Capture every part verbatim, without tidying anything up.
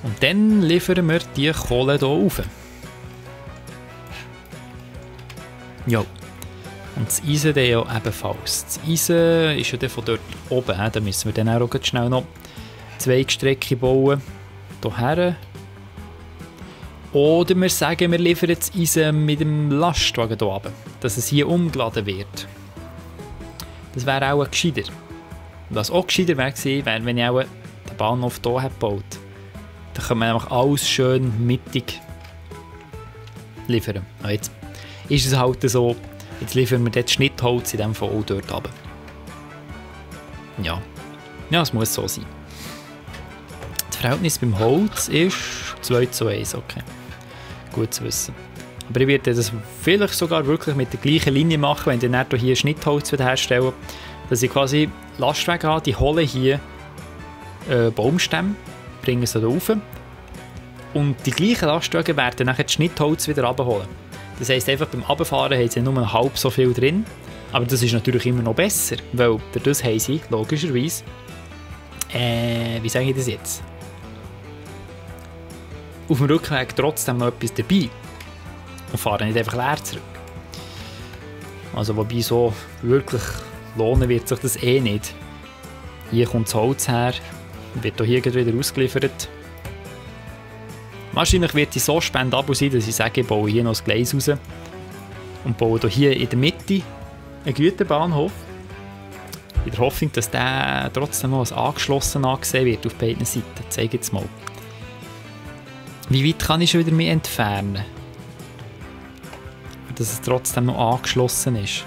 Und dann liefern wir die Kohle hier rauf. Ja. Und das Eisen dann ja ebenfalls. Das Eisen ist ja dann von dort oben. Da müssen wir dann auch schnell noch Zweigstrecke bauen. Hierher. Oder wir sagen, wir liefern das Eisen mit dem Lastwagen hier runter, dass es hier umgeladen wird. Das wäre auch gescheiter. Und was auch gescheiter wäre gewesen, wäre, wenn ich auch den Bahnhof hier hätte gebaut. Dann können wir einfach alles schön mittig liefern. Und jetzt ist es halt so, jetzt liefern wir dort Schnittholz in diesem Fall auch dort runter. Ja, ja, es muss so sein. Das Verhältnis beim Holz ist zwei zu eins, okay. Gut zu wissen. Aber ich werde das vielleicht sogar wirklich mit der gleichen Linie machen, wenn ich dann hier Schnittholz wieder herstelle, dass ich quasi Lastwagen habe, die holen hier äh, Baumstämme, bringen sie da rauf und die gleichen Lastwagen werden dann das Schnittholz wieder runterholen. Das heisst, einfach beim Runterfahren haben sie nur halb so viel drin, aber das ist natürlich immer noch besser, weil dadurch haben sie logischerweise, äh, wie sage ich das jetzt, auf dem Rückweg trotzdem noch etwas dabei und fahren nicht einfach leer zurück. Also wobei so wirklich lohnen wird sich das eh nicht. Hier kommt das Holz her, wird hier wieder ausgeliefert. Wahrscheinlich wird die so spendabel sein, dass ich sage, ich baue hier noch das Gleis raus und baue hier in der Mitte einen Güterbahnhof. In der Hoffnung, dass der trotzdem noch als angeschlossen angesehen wird auf beiden Seiten. Ich zeige jetzt mal. Wie weit kann ich schon wieder mich entfernen? Dass es trotzdem noch angeschlossen ist.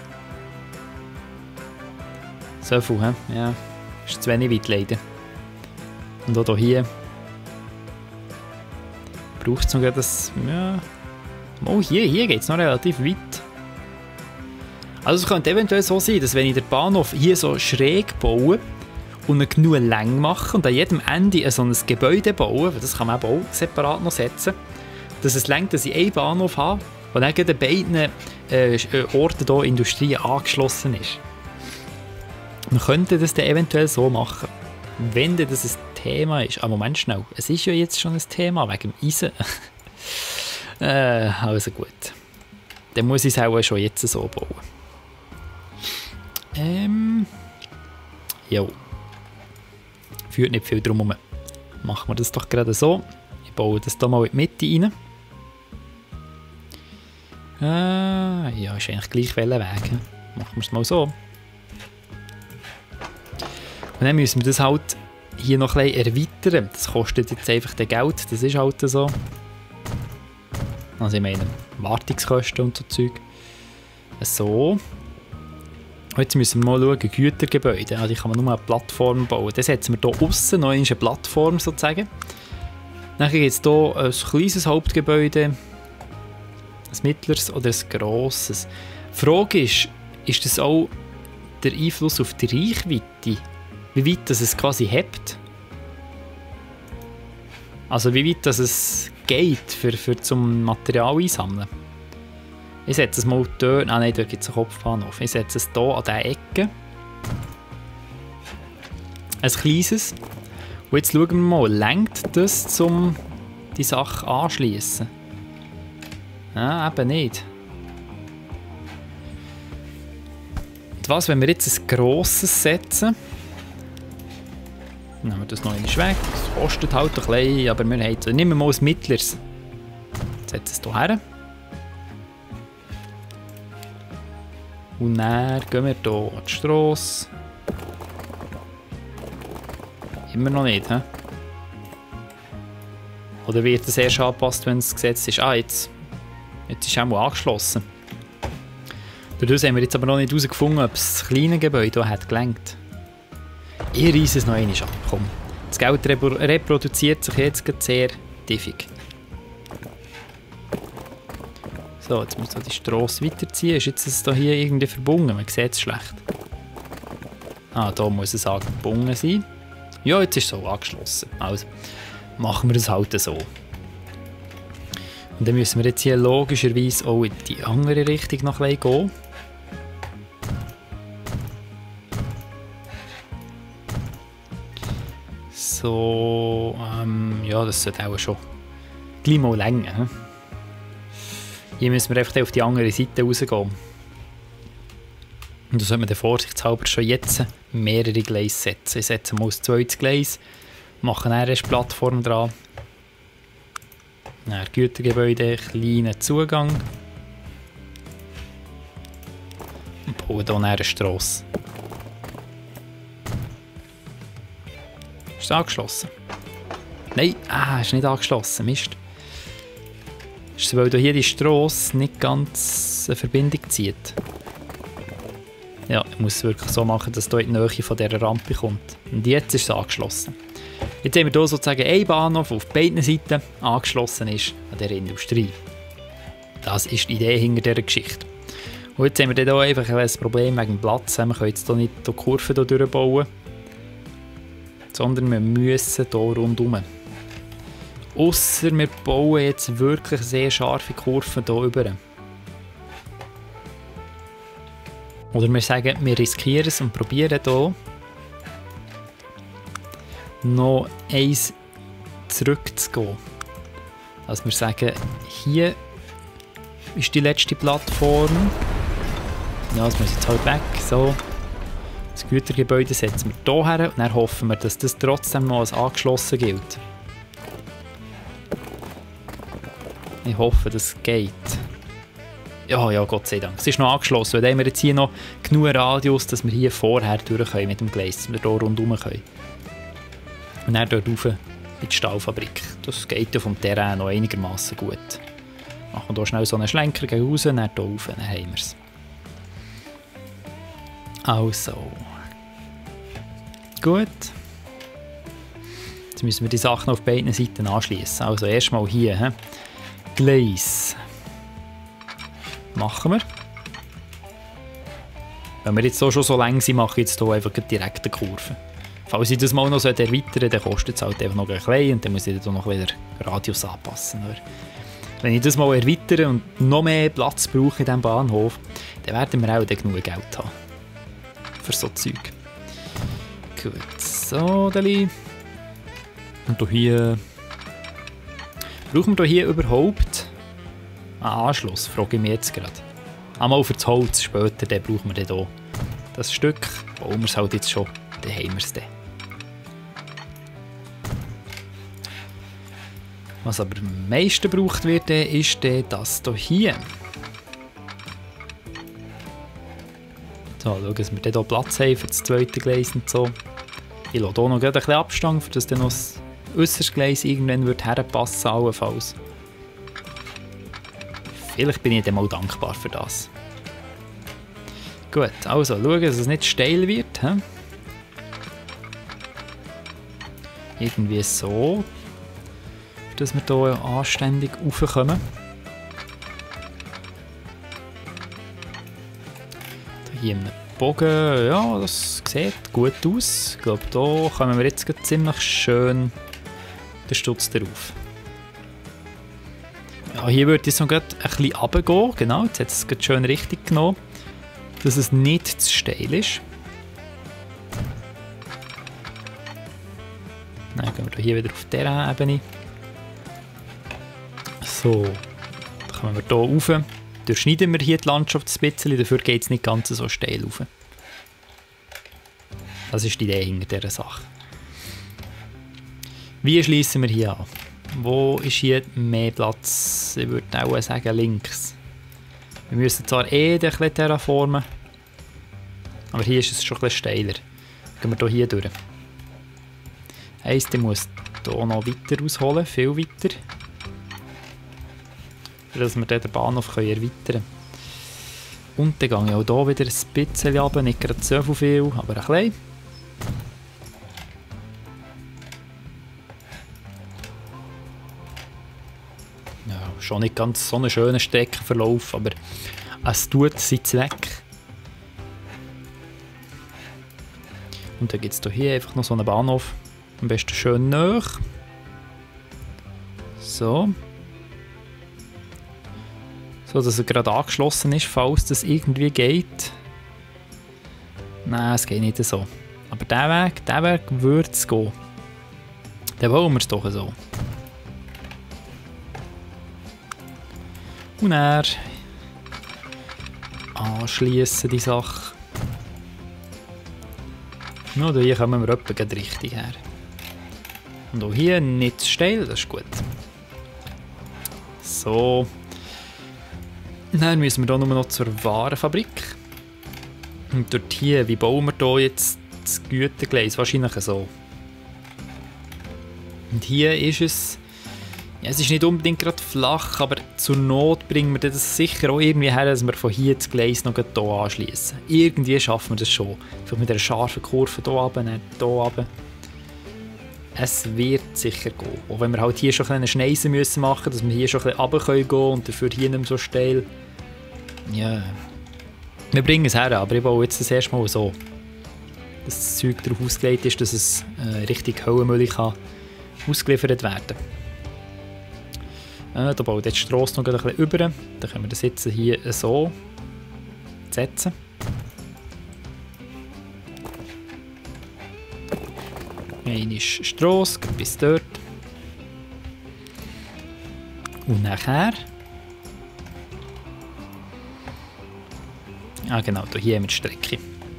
So viel, he? Ja. Ist zu wenig weit leider. Und auch hier braucht es noch das. Ja. Oh, hier, hier geht es noch relativ weit. Also es könnte eventuell so sein, dass wenn ich den Bahnhof hier so schräg baue und ihn genug lang machen und an jedem Ende so ein Gebäude bauen, das kann man auch separat noch setzen, dass es reicht, dass ich einen Bahnhof habe, der dann an beiden äh, Orten hier Industrie angeschlossen ist. Man könnte das dann eventuell so machen, wenn das ein Thema ist. Aber Moment schnell, es ist ja jetzt schon ein Thema wegen dem Eisen. äh, also gut. Dann muss ich es auch schon jetzt so bauen. Ähm. Jo. Führt nicht viel drum herum. Machen wir das doch gerade so. Ich baue das hier mal in die Mitte rein. Äh, ja, ist eigentlich gleich Wellenweg. Machen wir es mal so. Und dann müssen wir das halt hier noch ein bisschen erweitern. Das kostet jetzt einfach das Geld, das ist halt so. Also ich meine, Wartungskosten und so Zeug. So. Und jetzt müssen wir mal schauen, Gütergebäude. Also ich kann man nur eine Plattform bauen. Dann setzen wir hier aussen noch eine Plattform sozusagen. Dann gibt es hier ein kleines Hauptgebäude, ein mittleres oder ein grosses. Die Frage ist, ist das auch der Einfluss auf die Reichweite? Wie weit das es quasi hebt? Also wie weit das es geht für, für zum Material einsammeln? Ich setze es mal dort, ah nein, dort gibt es einen Kopfbahnhof. Ich setze es hier an dieser Ecke. Ein kleines. Und jetzt schauen wir mal, reicht das, um die Sache anzuschliessen? Ja, eben nicht. Und was, wenn wir jetzt ein grosses setzen? Nehmen wir das noch einmal weg. Das kostet halt ein bisschen, aber wir haben... Nehmen wir mal ein mittleres. Setzen es hier her. Und dann gehen wir hier an die Strasse. Immer noch nicht, hä? Oder wird das erst angepasst, wenn es gesetzt ist? Ah, jetzt, jetzt ist es auch mal angeschlossen. Dadurch haben wir jetzt aber noch nicht herausgefunden, ob das kleine Gebäude hier hat gelenkt. Ich reisse es noch einmal ab. Komm. Das Geld reproduziert sich jetzt sehr diffig. So, jetzt muss ich die Strasse weiterziehen. Ist jetzt das hier irgendwie verbunden? Man sieht es schlecht. Ah, da muss es angebunden sein. Ja, jetzt ist es so angeschlossen. Also machen wir das halt so. Und dann müssen wir jetzt hier logischerweise auch in die andere Richtung noch ein bisschen gehen. So, ähm, ja, das sollte auch schon gleich mal länger. Hm? Hier müssen wir einfach auf die andere Seite rausgehen. Und da sollte man dann vorsichtshalber schon jetzt mehrere Gleise setzen. Ich setze mal das zweite Gleis, mache eine Plattform dran. Dann Gütergebäude, kleinen Zugang. Und baue hier eine Strasse. Ist es angeschlossen? Nein, ah, ist nicht angeschlossen, Mist. Ist es, weil hier die Strasse nicht ganz eine Verbindung zieht. Ja, ich muss es wirklich so machen, dass es hier in die Nähe von dieser Rampe kommt. Und jetzt ist es angeschlossen. Jetzt haben wir hier sozusagen einen Bahnhof, der auf beiden Seiten angeschlossen ist an dieser Industrie. Das ist die Idee hinter dieser Geschichte. Und jetzt haben wir hier einfach ein Problem wegen dem Platz. Wir können jetzt hier nicht die Kurven hier durchbauen, sondern wir müssen hier rundherum. Ausser wir bauen jetzt wirklich sehr scharfe Kurven hier rüber. Oder wir sagen, wir riskieren es und probieren hier noch eins zurückzugehen. Also wir sagen, hier ist die letzte Plattform. Ja, das muss jetzt halt weg. So. Das Gütergebäude setzen wir hier her und dann hoffen wir, dass das trotzdem noch als angeschlossen gilt. Ich hoffe, das geht. Ja, ja, Gott sei Dank. Es ist noch angeschlossen. Dann haben wir jetzt hier noch genug Radius, dass wir hier vorher durch können mit dem Gleis, dass wir hier rundherum können. Und dann dort rauf in die Stahlfabrik. Das geht ja vom Terrain noch einigermaßen gut. Machen wir hier schnell so einen Schlenker gegen raus, dann hier rauf, dann haben wir es. Also. Gut. Jetzt müssen wir die Sachen auf beiden Seiten anschließen. Also erstmal hier. He? Gleis. Machen wir. Wenn wir jetzt so schon so lang sind, mache ich jetzt hier einfach direkt eine Kurve. Falls ich das mal noch erweitern sollte, dann kostet es halt einfach noch ein bisschen und dann muss ich dann noch wieder Radius anpassen. Wenn ich das mal erweitere und noch mehr Platz brauche in diesem Bahnhof, dann werden wir auch dann genug Geld haben. Für so Zeug. Gut, so, Deli. Und hier... Brauchen wir hier überhaupt einen Anschluss? Frage ich mich jetzt gerade. Einmal für das Holz später, dann brauchen wir dann hier das Stück. Bauen wir es halt jetzt schon, dann haben wir es dann. Was aber am meisten gebraucht wird, ist das hier. So, schauen, dass wir hier Platz haben für das zweite Gleis und so. Ich lasse hier noch ein bisschen Abstand, für das dann noch das äußerste Gleis irgendwann wird herpassen, allenfalls. Vielleicht bin ich dann mal dankbar für das. Gut, also schauen, dass es nicht steil wird. He? Irgendwie so, dass wir hier anständig raufkommen. Hier im Bogen, ja, das sieht gut aus. Ich glaube, hier kommen wir jetzt ziemlich schön den Stutz drauf. Ja, hier würde ich so ein bisschen runtergehen, genau, jetzt hat es schön richtig genommen, dass es nicht zu steil ist. Dann gehen wir hier wieder auf dieser Ebene. So, dann kommen wir hier rauf. Durchschneiden wir hier die Landschaft ein bisschen, dafür geht es nicht ganz so steil rauf. Das ist die Idee hinter dieser Sache. Wie schließen wir hier an? Wo ist hier mehr Platz? Ich würde auch sagen links. Wir müssen zwar eh ein bisschen terraformen, aber hier ist es schon ein bisschen steiler. Gehen wir hier durch. Heisst, ich muss hier noch weiter ausholen, viel weiter. Dass wir den Bahnhof erweitern können. Und dann gehe ich auch hier wieder ein bisschen runter, nicht gerade so viel, aber ein bisschen. Ja, schon nicht ganz so einen schönen Streckenverlauf, aber es tut seinen Zweck. Und dann gibt es hier einfach noch so einen Bahnhof, am besten schön nahe. So. So, dass er gerade angeschlossen ist, falls das irgendwie geht. Nein, es geht nicht so. Aber diesen Weg, diesen Weg würde es gehen. Dann wollen wir es doch so. Und dann anschliessen die Sache. No, da hier kommen wir etwa gerade richtig her. Und auch hier nicht zu steil, das ist gut. So. Dann müssen wir hier nur noch zur Warenfabrik. Und dort hier, wie bauen wir hier jetzt das Gütergleis? Wahrscheinlich so. Und hier ist es, ja, es ist nicht unbedingt gerade flach, aber zur Not bringen wir das sicher auch irgendwie her, dass wir von hier das Gleis noch hier anschließen. Irgendwie schaffen wir das schon. Vielleicht mit einer scharfen Kurve hier runter, dann hier runter. Es wird sicher gehen. Auch wenn wir halt hier schon eine Schneise müssen machen, dass wir hier schon ein bisschen runter gehen können und dafür hier nicht mehr so steil. Ja, wir bringen es her, aber ich baue jetzt das erste Mal so, dass das Zeug darauf ausgelegt ist, dass es äh, richtig Höllenmüll kann ausgeliefert werden. Äh, da baue ich jetzt die Strasse noch ein bisschen über. Dann können wir das jetzt hier so setzen. Eine Strasse bis dort. Und nachher. Ah genau, hier mit Strecke.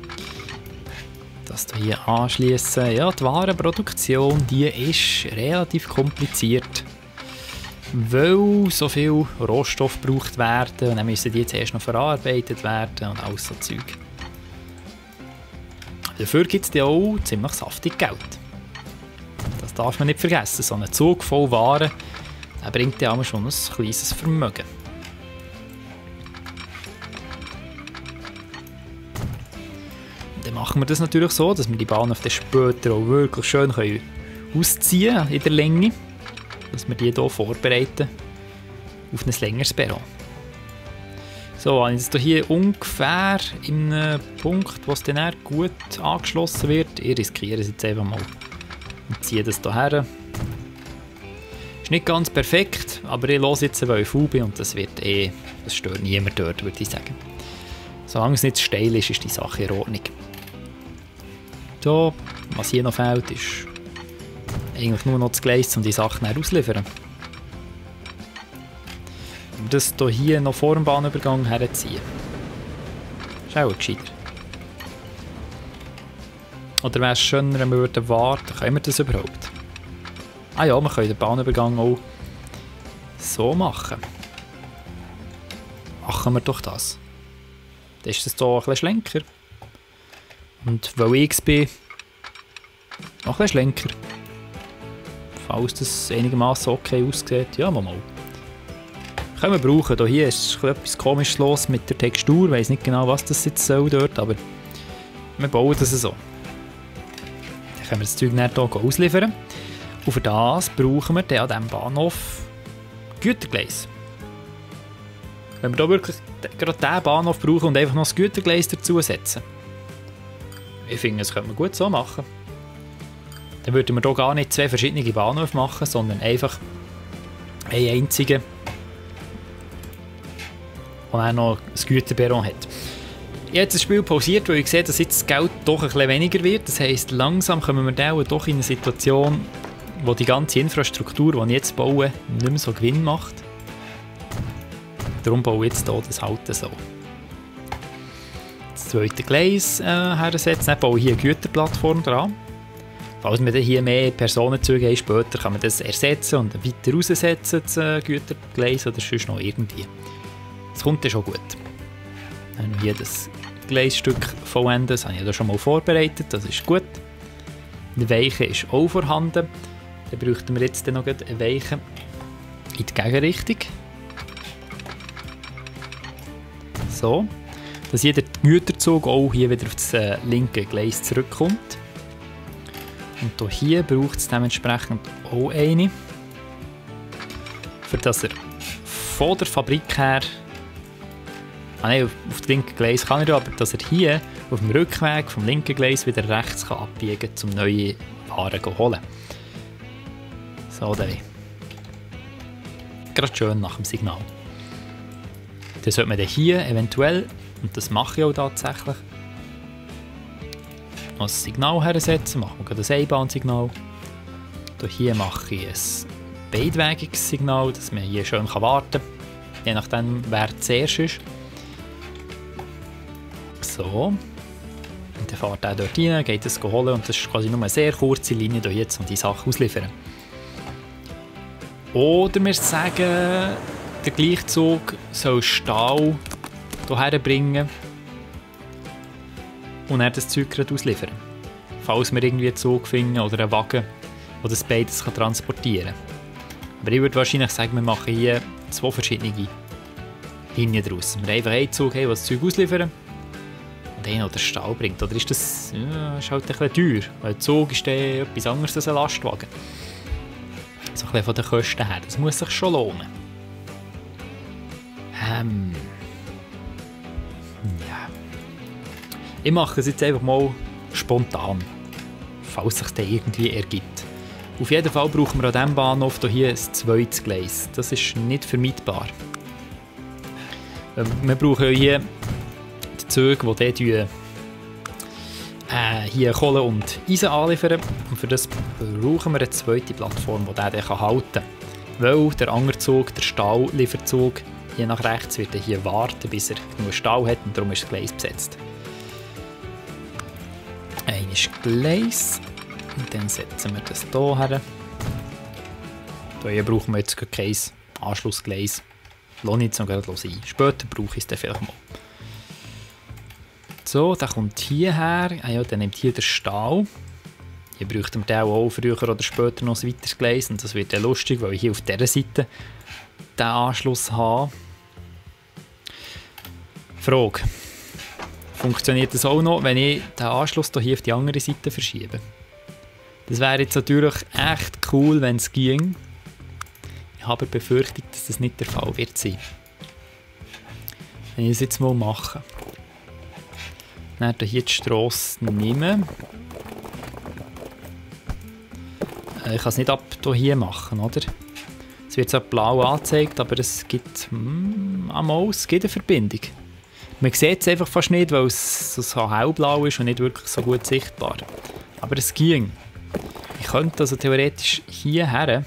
Das hier anschließen. Ja, die Warenproduktion, die ist relativ kompliziert. Weil so viel Rohstoff gebraucht werden und dann müssen die jetzt erst noch verarbeitet werden und alles so Zeug. Dafür gibt es ja auch ziemlich saftig Geld. Das darf man nicht vergessen. So ein Zug voll Waren, der bringt ja schon ein kleines Vermögen. Dann machen wir das natürlich so, dass wir die Bahnhof dann später auch wirklich schön können ausziehen können in der Länge. Dass wir die hier vorbereiten auf ein längeres Perron. So, wenn ich jetzt hier ungefähr in einem Punkt, wo es dann gut angeschlossen wird, ich riskiere es jetzt einfach mal und ziehe das hierher. Ist nicht ganz perfekt, aber ich höre jetzt, weil ich faul bin und das wird eh, das stört niemand dort, würde ich sagen. Solange es nicht steil ist, ist die Sache in Ordnung. So, was hier noch fehlt, ist eigentlich nur noch das Gleis, um die Sachen auszuliefern. Und das hier noch vor dem Bahnübergang herziehen. Ist auch gescheiter. Oder wäre es schöner, wenn wir warten würden? Können wir das überhaupt? Ah ja, wir können den Bahnübergang auch so machen. Machen wir doch das. Dann ist das hier ein bisschen schlenker. Und weil ich es bin, noch ein bisschen schlenker. Falls das einigermaßen okay aussieht, ja, mal mal. Können wir brauchen. Hier ist etwas Komisches los mit der Textur. Ich weiss nicht genau, was das jetzt soll dort, aber wir bauen das so. Dann können wir das Zeug dann hier ausliefern. Und für das brauchen wir dann an diesem Bahnhof Gütergleis. Wenn wir hier wirklich gerade diesen Bahnhof brauchen und einfach noch das Gütergleis dazu setzen. Ich finde, das könnte man gut so machen. Dann würden wir hier gar nicht zwei verschiedene Bahnhöfe machen, sondern einfach einen einzigen, der auch noch ein Güterperron hat. Ich habe jetzt das Spiel pausiert, weil ich sehe, dass jetzt das Geld doch ein bisschen weniger wird. Das heisst, langsam kommen wir dann doch in eine Situation, wo die ganze Infrastruktur, die ich jetzt baue, nicht mehr so Gewinn macht. Darum baue ich jetzt hier das halt so. Das zweite Gleis äh, hersetzen, dann baue ich hier eine Güterplattform dran. Falls wir dann hier mehr Personenzüge haben, später kann man das ersetzen und weiter raussetzen, das äh, Gütergleis oder sonst noch irgendwie. Das kommt dann schon gut. Dann noch hier das Gleisstück vollenden, das habe ich ja schon mal vorbereitet, das ist gut. Die Weiche ist auch vorhanden. Dann bräuchten wir jetzt dann noch eine Weiche in die Gegenrichtung. So, dass jeder Güterzug auch hier wieder auf das äh, linke Gleis zurückkommt. Und auch hier braucht es dementsprechend auch eine, für dass er von der Fabrik her, ah nein, auf das linke Gleis kann er, aber dass er hier auf dem Rückweg vom linken Gleis wieder rechts kann abbiegen kann, um neue Waren zu holen. So, dann. Gerade schön nach dem Signal. Dann sollte man dann hier eventuell, und das mache ich auch tatsächlich, noch ein Signal hersetzen. Machen wir gerade ein Einbahnsignal. Hier mache ich ein beidwegiges Signal, dass man hier schön warten kann. Je nachdem, wer zuerst ist. So. Und dann fährt er dort rein, geht es holen und das ist quasi nur eine sehr kurze Linie hier jetzt, um die Sachen auszuliefern. Oder wir sagen, der Gleichzug soll Stahl hierher bringen und dann das Zeug gerade ausliefern. Falls wir irgendwie einen Zug finden oder einen Wagen, der das beides transportieren kann. Aber ich würde wahrscheinlich sagen, wir machen hier zwei verschiedene Linien daraus. Wir einfach einen Zug haben, der das Zeug ausliefern und einen, der den Stahl bringt. Oder ist das ja, ist halt ein bisschen teuer, weil der Zug ist dann etwas anderes als ein Lastwagen. So ein bisschen von den Kosten her. Das muss sich schon lohnen. Ähm. Ja. Ich mache das jetzt einfach mal spontan, falls sich das irgendwie ergibt. Auf jeden Fall brauchen wir an diesem Bahnhof hier ein zweites Gleis. Das ist nicht vermeidbar. Wir brauchen hier die Züge, die hier, äh, hier Kohle und Eisen anliefern. Und für das brauchen wir eine zweite Plattform, die der halten kann. Weil der andere Zug, der Stahllieferzug, je nach rechts wird er hier warten, bis er genug Stahl hat und darum ist das Gleis besetzt. Ein ist Gleis. Und dann setzen wir das hier her. Hier brauchen wir jetzt kein Anschlussgleis. Lass nicht so gerade sein. Später brauche ich es dann vielleicht mal. So, der kommt hierher. Ah ja, dann nimmt hier der Stahl. Hier bräuchten wir den auch früher oder später noch ein weiteres Gleis. Und das wird dann lustig, weil ich hier auf dieser Seite den Anschluss habe. Frage. Funktioniert das auch noch, wenn ich den Anschluss hier auf die andere Seite verschiebe? Das wäre jetzt natürlich echt cool, wenn es ging. Ich habe befürchtet, dass das nicht der Fall wird sein. Wenn ich es jetzt mal mache. Dann hier die Strasse nehmen. Ich kann es nicht ab hier machen, oder? Es wird so blau angezeigt, aber es gibt hm, einmal, es gibt eine Verbindung. Man sieht es einfach fast nicht, weil es so hellblau ist und nicht wirklich so gut sichtbar. Aber es ging. Ich könnte also theoretisch hierher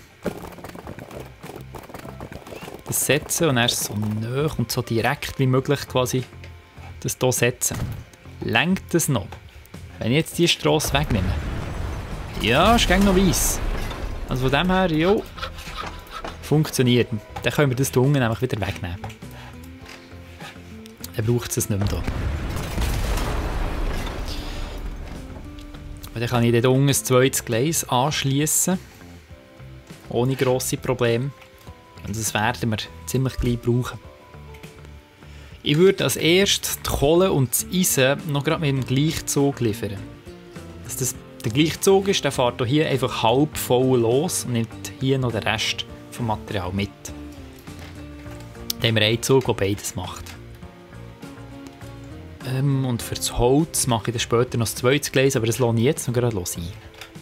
das setzen und erst so nah und so direkt wie möglich quasi das hier setzen. Längt das noch? Wenn ich jetzt diese Strasse wegnehme? Ja, ist noch weiss. Also von dem her, ja, funktioniert. Dann können wir das hier unten nämlich wieder wegnehmen. Dann braucht es nicht mehr hier. Und dann kann ich hier unten ein zweites Gleis anschließen. Ohne grosse Probleme. Und das werden wir ziemlich gleich brauchen. Ich würde als erstes die Kohle und das Eisen noch gerade mit dem Gleichzug liefern. Dass das der Gleichzug ist, der fährt hier einfach halb voll los und nimmt hier noch den Rest vom Material mit. Dann haben wir einen Zug, der beides macht. Ähm, und für das Holz mache ich dann später noch das zweite Gleis, aber das lasse ich jetzt noch gerade sein.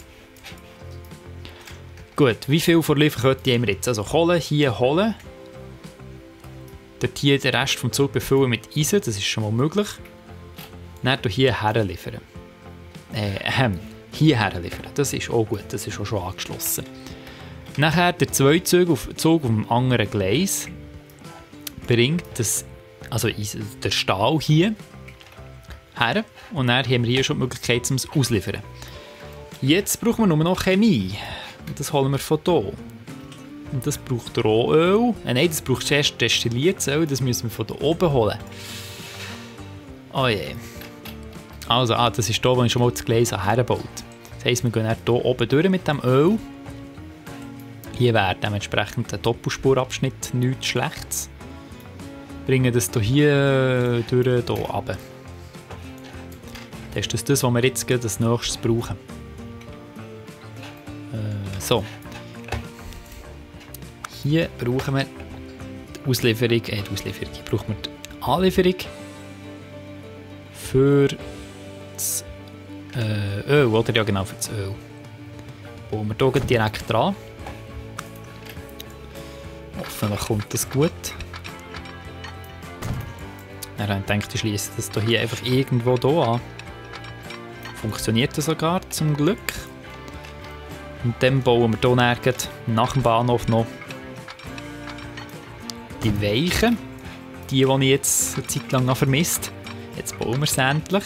Gut, wie viel von Lieferketten haben wir jetzt? Also Kohle hier holen. Dort hier den Rest vom Zug befüllen mit Eisen, das ist schon mal möglich. Dann hier herliefern. Äh, ähm, hier herliefern. Das ist auch gut, das ist auch schon angeschlossen. Nachher der zweite Zug auf, Zug auf dem anderen Gleis bringt das, also der Stahl hier her. Und dann haben wir hier schon die Möglichkeit, um es auszuliefern. Jetzt brauchen wir nur noch Chemie. Und das holen wir von hier. Und das braucht Rohöl. Äh, nein, das braucht zuerst destilliertes Öl. Das müssen wir von hier oben holen. Oh je. Also, ah, das ist hier, wo ich schon mal das Gleis hergebaut habe. Das heisst, wir gehen dann hier oben durch mit dem Öl. Hier wäre dementsprechend der Doppelspurabschnitt nichts Schlechtes. Bringen das hier durch, hier runter. Das ist das, das, was wir jetzt als nächstes brauchen. Äh, so. Hier brauchen wir die Auslieferung, äh, die Auslieferung, hier brauchen wir die Anlieferung für das äh, Öl, oder? Ja, genau, für das Öl. Bauen wir hier direkt dran. Hoffentlich kommt das gut. Dann denke ich, schließe das hier einfach irgendwo hier an. Funktioniert das sogar, zum Glück. Und dann bauen wir hier nirgends nach dem Bahnhof noch die Weichen. Die, die ich jetzt eine Zeit lang noch vermisst. Jetzt bauen wir sie endlich.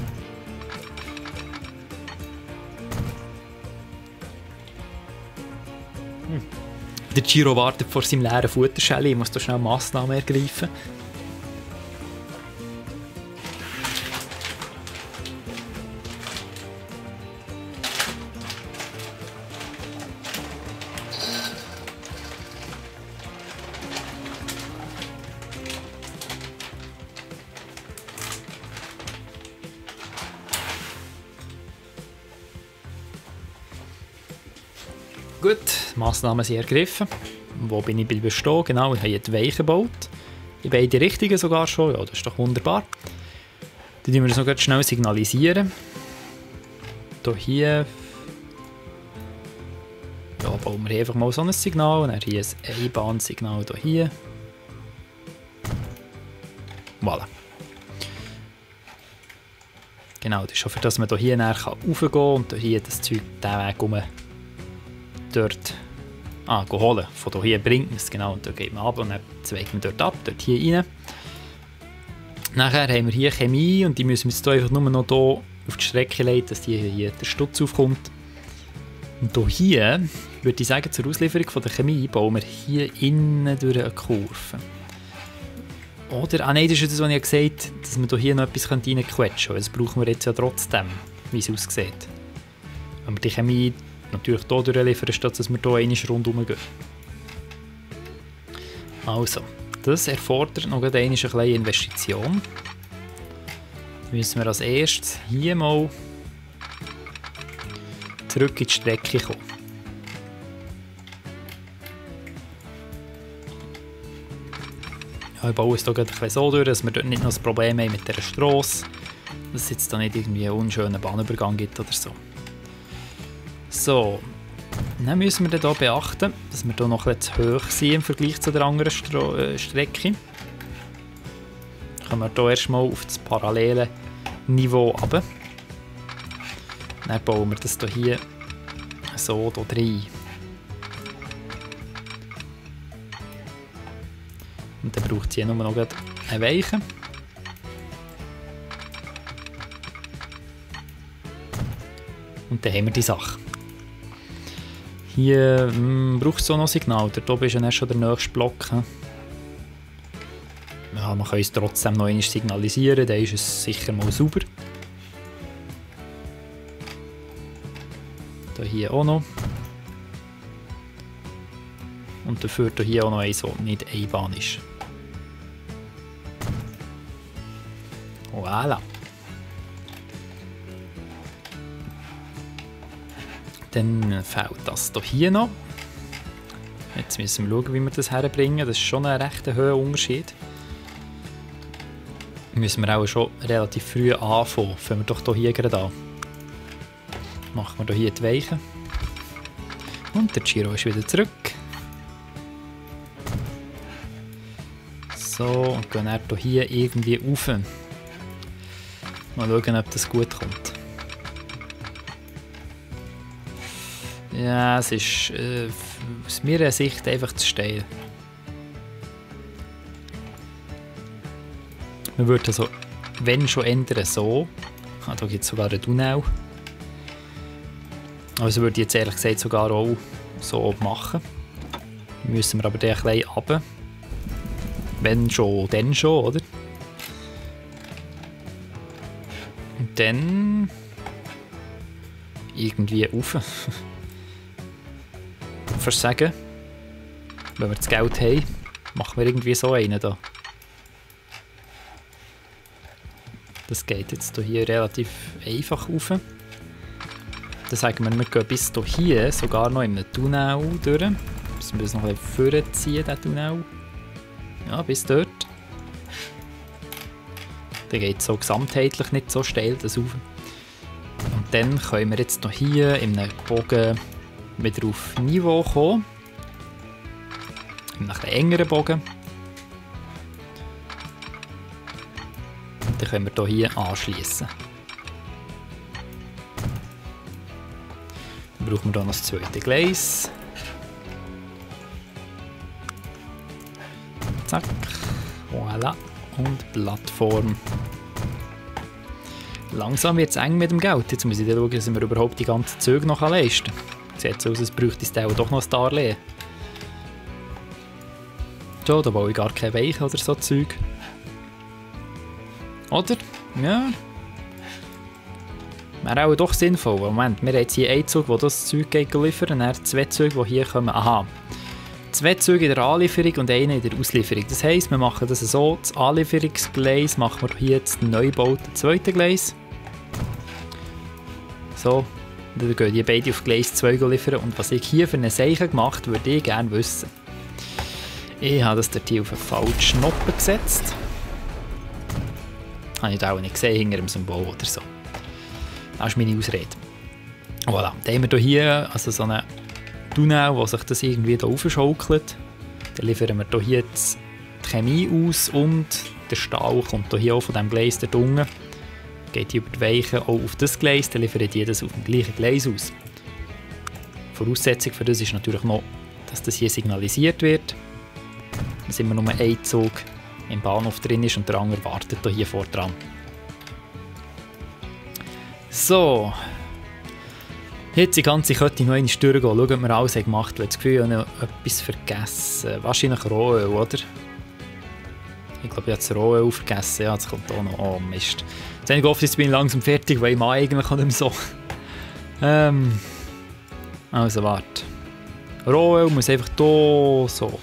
Hm. Der Giro wartet vor seinem leeren Futterschäli. Ich muss da schnell Massnahmen ergreifen. Gut, die Massnahmen sind ergriffen. Wo bin ich bei bestehen? Genau, ich habe hier die Weichen gebaut. In beide Richtungen sogar schon. Ja, das ist doch wunderbar. Dann signalisieren wir das noch ganz schnell signalisieren. Hier, hier ja, bauen wir einfach mal so ein Signal. Und dann hier ein Einbahnsignal hier. Voilà. Genau, das ist schon für das man hier raufgehen kann und hier das Zeug diesen Weg rum dort ah, holen. Von hier bringt man es, genau, und dann geht man ab und dann zweigt man dort ab, dort hier rein. Nachher haben wir hier Chemie und die müssen wir jetzt einfach nur noch hier auf die Strecke leiten, dass die hier der Stutz aufkommt. Und hier, würde ich sagen, zur Auslieferung von der Chemie bauen wir hier innen durch eine Kurve. Oder, ah nein, das ist das, was ich gesagt habe, dass wir hier noch etwas reinquetschen können. Das brauchen wir jetzt ja trotzdem, wie es aussieht. Wenn wir die Chemie natürlich hier durchliefern, statt dass wir hier einmal rundherum gehen. Also, das erfordert noch eine kleine Investition. Dann müssen wir als erstes hier mal zurück in die Strecke kommen. Ja, ich baue es hier gerade so durch, dass wir dort nicht noch das Problem haben mit dieser Strasse, dass es jetzt da nicht irgendwie einen unschönen Bahnübergang gibt oder so. So, dann müssen wir hier beachten, dass wir hier noch etwas zu hoch sind im Vergleich zu der anderen Stro äh, Strecke. Dann kommen wir hier erstmal auf das parallele Niveau runter. Dann bauen wir das hier so hier rein. Und dann braucht es hier nur noch eine Weiche. Und dann haben wir die Sache. Hier hm, braucht es auch noch ein Signal. Dort oben ist ja schon der nächste Block. Ja, man kann es trotzdem noch einmal signalisieren, dann ist es sicher mal sauber. Da hier auch noch. Und dafür hier auch noch eins, das nicht Einbahn ist. Voilà. Dann fehlt das hier noch. Jetzt müssen wir schauen, wie wir das herbringen. Das ist schon ein recht hoher Unterschied. Müssen wir auch schon relativ früh anfangen. Fangen wir doch hier gerade an. Machen wir hier die Weichen. Und der Giro ist wieder zurück. So, und gehen dann hier irgendwie rauf. Mal schauen, ob das gut kommt. Ja, es ist äh, aus meiner Sicht einfach zu steil. Man würde also, wenn schon, ändern so. Ah, da gibt es sogar einen Tunnel. Also würde ich jetzt ehrlich gesagt sogar auch so machen. Müssen wir aber den ein bisschen runter. Wenn schon, dann schon, oder? Und dann irgendwie rauf. Fast sagen, wenn wir das Geld haben, machen wir irgendwie so einen da. Das geht jetzt hier relativ einfach rauf. Dann sagen wir, wir gehen bis hier sogar noch in einem Tunnel durch. Müssen wir das noch ein bisschen vorziehen, diesen Tunnel. Ja, bis dort. Dann geht es so gesamtheitlich nicht so steil das rauf. Und dann können wir jetzt noch hier in einem Bogen wieder auf Niveau kommen. In einem engeren Bogen. Und dann können wir hier anschließen. brauchen wir hier noch das zweite Gleis. Zack. Voilà. Und Plattform. Langsam wird es eng mit dem Geld. Jetzt muss ich schauen, dass wir überhaupt die ganzen Züge noch leisten können. Sieht so aus, als bräuchte es doch noch ein Darlehen. So, da baue ich gar keine Weichen oder so Zeug. Oder? Ja. Wäre auch doch sinnvoll. Moment, wir haben jetzt hier einen Zug, der das Zeug liefert, und dann zwei Züge, die hier kommen. Aha. Zwei Züge in der Anlieferung und einen in der Auslieferung. Das heisst, wir machen das so, das Anlieferungsgleis machen wir hier jetzt neu gebaute zweite Gleis. So, dann gehen die beide auf Gleis zwei liefern. Und was ich hier für eine Seiche gemacht habe, würde ich gerne wissen. Ich habe das dort hier auf einen falschen Noppen gesetzt. Habe ich auch nicht gesehen, hinter dem Symbol oder so. Das ist meine Ausrede. Voilà, dann haben wir hier also so einen Tunnel, wo sich das irgendwie hier aufschaukelt. Dann liefern wir hier jetzt die Chemie aus und der Stahl kommt hier auch von diesem Gleis dort unten. Geht über die Weichen auch auf das Gleis, dann liefern die das auf dem gleichen Gleis aus. Die Voraussetzung für das ist natürlich noch, dass das hier signalisiert wird. Dann sind wir nur ein Zug im Bahnhof drin ist und der andere wartet hier vor dran. So. Jetzt die ganze Kette noch einmal durchgehen, schauen, ob wir alles gemacht haben. Ich habe das Gefühl, ich habe noch etwas vergessen. Wahrscheinlich Rohöl, oder? Ich glaube, ich habe das Rohöl vergessen. Ja, das kommt auch noch. Oh Mist. Jetzt habe ich gehofft, jetzt bin ich langsam fertig, weil ich mache eigentlich nicht mehr so. Ähm. Also, warte. Rohöl muss einfach hier so.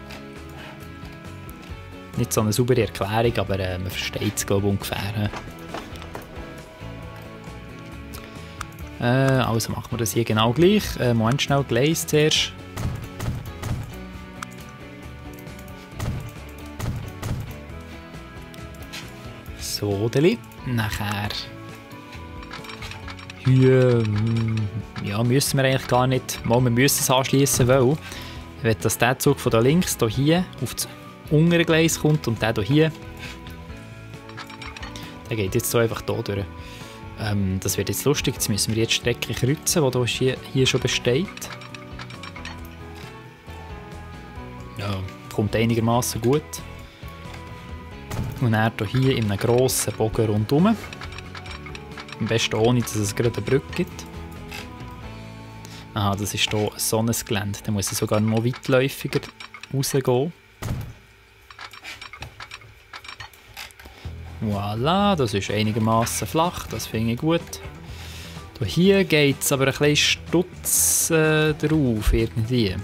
Nicht so eine saubere Erklärung, aber äh, man versteht es, glaube ich, ungefähr. Äh, also machen wir das hier genau gleich. Äh, Moment schnell, Gleis zuerst. So, Deli. Nachher. Hier. Ja, müssen wir eigentlich gar nicht. Mal, wir müssen es anschließen, weil wenn das der Zug von da links hier, hier auf das untere Gleis kommt und der hier, der geht jetzt so einfach hier durch. Ähm, das wird jetzt lustig, jetzt müssen wir jetzt die Strecke kreuzen, die hier, hier schon besteht. Ja, kommt einigermaßen gut. Und er hier in einem grossen Bogen rundherum. Am besten ohne, dass es gerade eine Brücke gibt. Aha, das ist hier so ein Gelände. Da muss ich sogar noch weitläufiger rausgehen. Voilà, das ist einigermaßen flach, das finde ich gut. Hier geht es aber ein bisschen Stutz äh, drauf, irgendwie.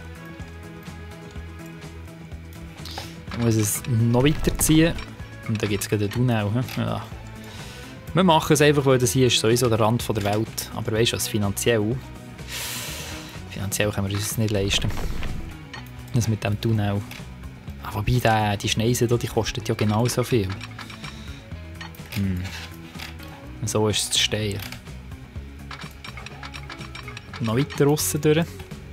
Ich muss es noch weiterziehen. Und dann gibt es gerade einen Tunnel. Ja. Wir machen es einfach, weil das hier ist sowieso der Rand der Welt. Aber weißt du was, finanziell? Finanziell können wir uns das nicht leisten. Das mit dem Tunnel. Ah, wobei, der, die Schneise hier, die kostet ja genauso viel. Hm. So ist es zu stehen. Noch weiter aussen durch.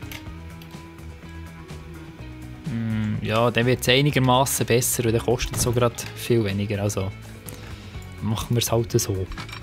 Hm, ja, dann wird es einigermaßen besser und dann kostet es so gerade viel weniger. Also machen wir es halt so.